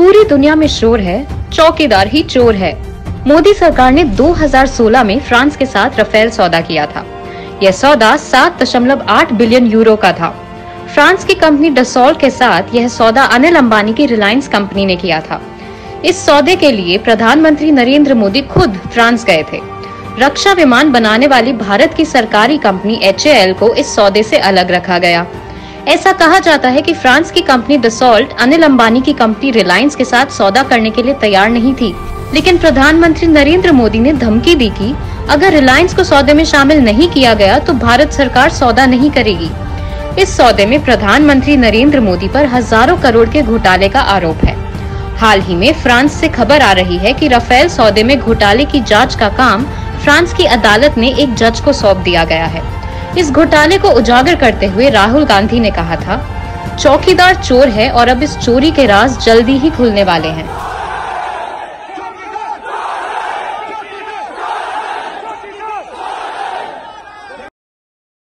पूरी दुनिया में शोर है, चौकीदार ही चोर है। मोदी सरकार ने 2016 में फ्रांस के साथ राफेल सौदा किया था। यह सौदा 7.8 बिलियन यूरो का था। फ्रांस की कंपनी डसॉल्ट के साथ यह सौदा अनिल अंबानी की रिलायंस कंपनी ने किया था। इस सौदे के लिए प्रधानमंत्री नरेंद्र मोदी खुद फ्रांस गए थे। रक्षा विमान बनाने वाली भारत की सरकारी कंपनी HAL को इस सौदे से अलग रखा गया। ऐसा कहा जाता है कि फ्रांस की कंपनी डसॉल्ट अनिल अंबानी की कंपनी रिलायंस के साथ सौदा करने के लिए तैयार नहीं थी, लेकिन प्रधानमंत्री नरेंद्र मोदी ने धमकी दी कि अगर रिलायंस को सौदे में शामिल नहीं किया गया तो भारत सरकार सौदा नहीं करेगी। इस सौदे में प्रधानमंत्री नरेंद्र मोदी पर हजारों करोड़ के घोटाले का आरोप है। हाल ही में फ्रांस से खबर आ रही है कि राफेल सौदे में घोटाले की जांच का काम फ्रांस की अदालत ने एक जज को सौंप दिया गया है। इस घोटाले को उजागर करते हुए राहुल गांधी ने कहा था, चौकीदार चोर है और अब इस चोरी के राज जल्दी ही खुलने वाले हैं।